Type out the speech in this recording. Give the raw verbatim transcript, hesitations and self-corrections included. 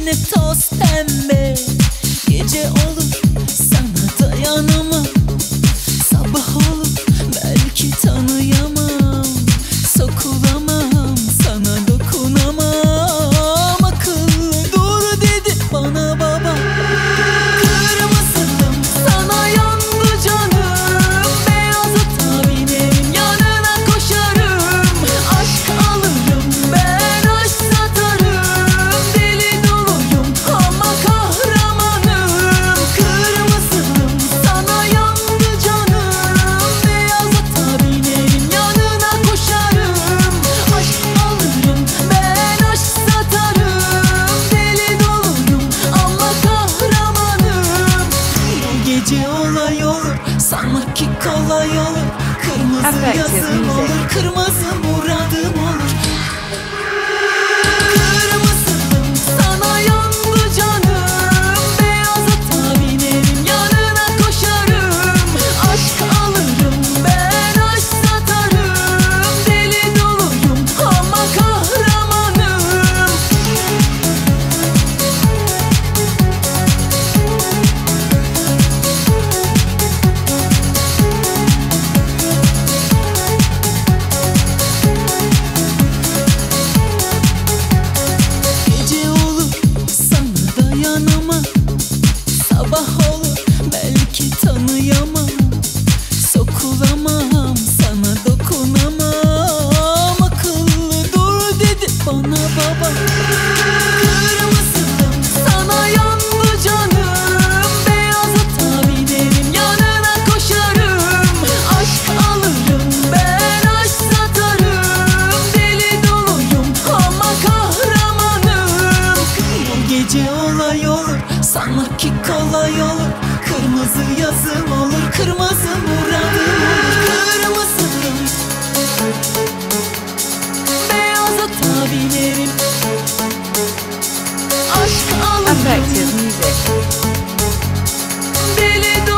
yine toz pembe. Gece olur sana dayanamam, sabah olur belki tanıyamam. Sokulamam, sana dokunamam. Akıllı dur dedi bana baba. Kırmızılım sana yandı canım, beyaza tabinerim yanına koşarım. Aşk alırım ben, aşk satarım. Deli doluyum ama kahramanım. Kırmızılım sana yandı canım, beyaza tabinerim yanına koşarım. Aşk alırım ben, aşk satarım. Deli doluyum ama kahramanım. Bu gece olay olur, sanma ki kolay olur. Kırmızı Affected yazım music. olur, kırmızı muradım olur. Kırmızılım sana yandı canım, beyaza tabinerim yanına koşarım. Aşk alırım ben, aşk satarım. Deli doluyum ama kahramanım. Gece olur sana dayanamam, sabah olur belki tanıyamam. Sokulamam, sana dokunamam. Akıllı dur dedi bana baba. Kırmızılım sana yandı canım, beyaza tabinerim yanına koşarım. Aşk alırım ben, aşk satarım. Deli doluyum ama kahramanım. Bu gece olay olur, sanma ki kolay olur. Kırmızı yazım olur, kırmızı muradım olur. Kırmızılım beyaza tabinerim. Aşk alırım Affected music. deli doluyum